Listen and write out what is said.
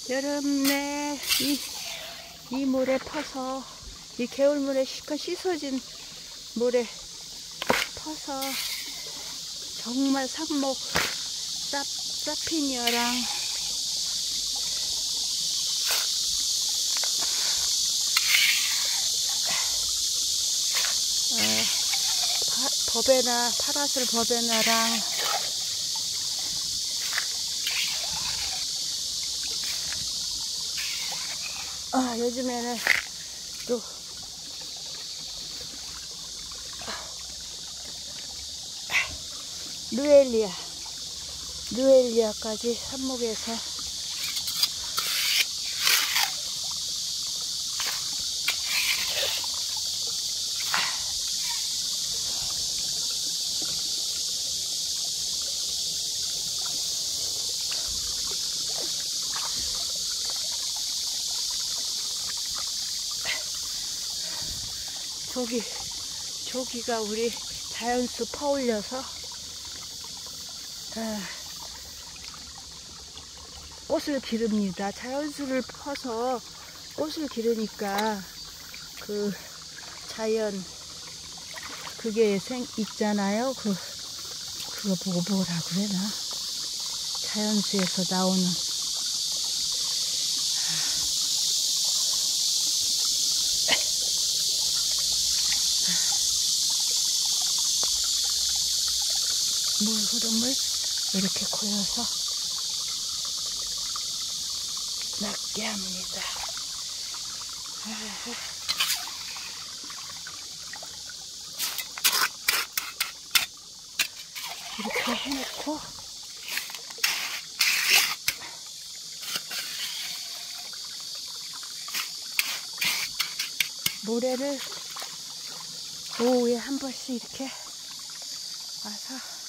여름에 이 물에 퍼서, 이 개울물에 실컷 씻어진 물에 퍼서 정말 상목 사피니어랑 버베나, 파라솔 버베나랑 요즘에는 또 루엘리아까지 삽목에서 저기가 우리 자연수 퍼올려서 꽃을 기릅니다. 자연수를 퍼서 꽃을 기르니까 그 자연 그게 있잖아요. 그거 보고 뭐라 그래나? 자연수에서 나오는 물 흐름을 이렇게 고여서 낫게 합니다. 이렇게 해놓고 모래를 오후에 한 번씩 이렇게 와서